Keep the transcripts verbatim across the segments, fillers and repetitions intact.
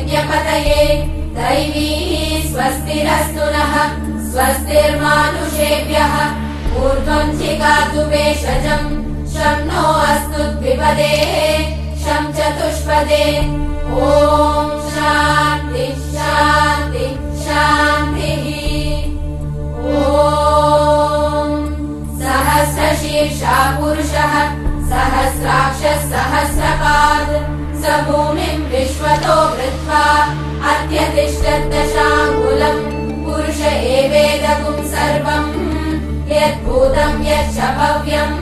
यज्ञपतये दैवी स्वस्तिरस्तु नः स्वस्तिर्मानुषेभ्यः ऊर्ध्वम् जिगातु भेषजम् शं नो अस्तु द्विपदे शं चतुष्पदे ॐ शान्ति शान्ति शान्तिः ॐ सहस्रशीर्षा पुरुषः सहस्राक्षः सहस्रपाद स भूमिम् विश्वतो वृत्वा अत्यतिष्ठद्दशाङ्गुलम् पुरुष एवेदगुम् सर्वम् यद्भूतम् यच्च भव्यम्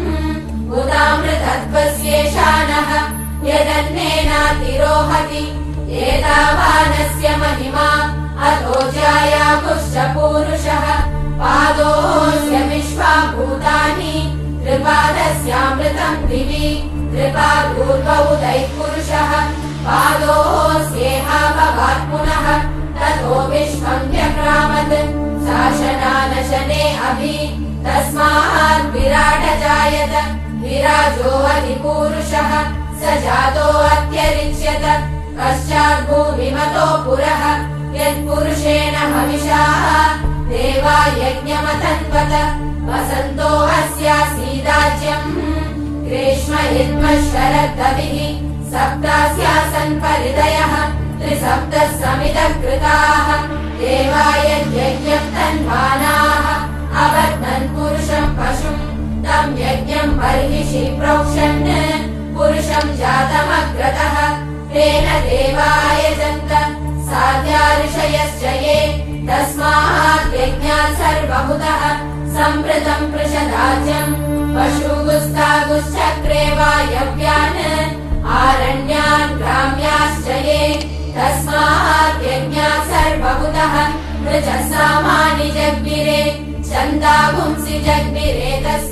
उदामृतत्वस्येषानः यदन्नेनातिरोहति एतावानस्य महिमा अतो जायाकुश्च पूरुषः पादोऽस्य विश्वा भूतानि त्रिपादस्यामृतम् दिवि त्रिपादूर्वौदैः पुरुषः पादोऽस्येहा भवात् पुनः ततो विश्वम् व्यक्रामत् शासनानशने अभि तस्मात् विराट जायत विराजो अधिपूरुषः स जातो अत्यरिच्यत पश्चात् भूमिमतो पुरः यत्पुरुषेण हविषा देवा यज्ञमतन्वत वसन्तो अस्यासीदाज्यम् ग्रीष्म हिन्म शरद्दविः सप्तास्यासन् परिदयः त्रिसप्तः समितः कृताः देवा यज्ञम् तन्वानाः अवर्धन् पुरुषम् पशुम् तम् यज्ञम् बर्हिषि प्रोक्षन् पुरुषम् जातमग्रतः तेन देवायजन्त साध्या ऋषयश्च ये तस्मात् यज्ञात् सर्वभूतः सम्पृतम् पृषदाज्यम् पशुगुस्तागुश्चक्रे वायव्यान् आरण्यान् ग्राम्याश्च ये तस्मात् यज्ञात् सर्वभूतः मृजः सामानि जग्बिरे छन्दागुंसि जग्बिरे तस्य